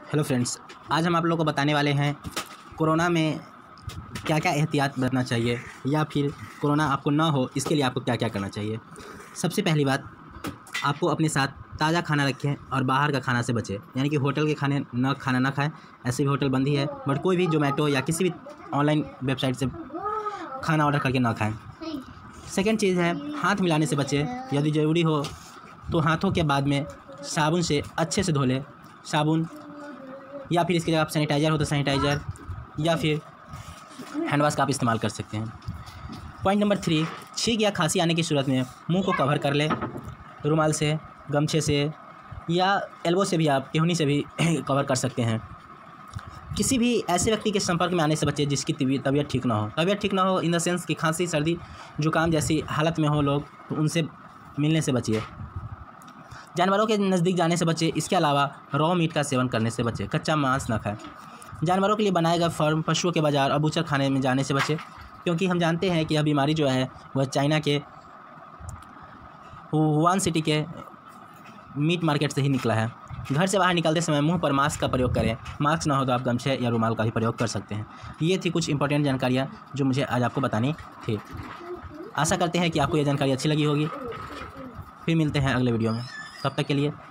Hello friends, आज हम आप लोगों को बताने वाले हैं कोरोना में क्या क्या एहतियात बरतना चाहिए या फिर कोरोना आपको ना हो इसके लिए आपको क्या क्या करना चाहिए। सबसे पहली बात, आपको अपने साथ ताज़ा खाना रखें और बाहर का खाना से बचें, यानी कि होटल के खाना ना खाएं। ऐसे भी होटल बंद ही है, बट कोई भी जोमेटो या किसी भी ऑनलाइन वेबसाइट से खाना ऑर्डर करके ना खाएँ। सेकेंड चीज़ है, हाथ मिलाने से बचें। यदि ज़रूरी हो तो हाथों के बाद में साबुन से अच्छे से धो लें, साबुन या फिर इसकी जगह आप सैनिटाइज़र हो तो सैनिटाइज़र या फिर हैंड वॉश का आप इस्तेमाल कर सकते हैं। पॉइंट नंबर 3, छींक या खांसी आने की सूरत में मुंह को कवर कर ले, रुमाल से, गमछे से या एल्बो से भी, आप केहूनी से भी कवर कर सकते हैं। किसी भी ऐसे व्यक्ति के संपर्क में आने से बचें जिसकी तबीयत ठीक ना हो। तबीयत ठीक ना हो इन द सेंस कि खांसी, सर्दी, जुकाम जैसी हालत में हो लोग, तो उनसे मिलने से बचिए। जानवरों के नज़दीक जाने से बचें। इसके अलावा रॉ मीट का सेवन करने से बचें, कच्चा मांस ना खाएं। जानवरों के लिए बनाए गए फार्म, पशुओं के बाज़ार और बूचर खाने में जाने से बचें, क्योंकि हम जानते हैं कि यह बीमारी जो है वह चाइना के वुहान सिटी के मीट मार्केट से ही निकला है। घर से बाहर निकलते समय मुंह पर मास्क का प्रयोग करें। मास्क ना हो तो आप गमछे या रुमाल का भी प्रयोग कर सकते हैं। ये थी कुछ इंपॉर्टेंट जानकारियाँ जो मुझे आज आपको बतानी थी। आशा करते हैं कि आपको ये जानकारी अच्छी लगी होगी। फिर मिलते हैं अगले वीडियो में, तब तक के लिए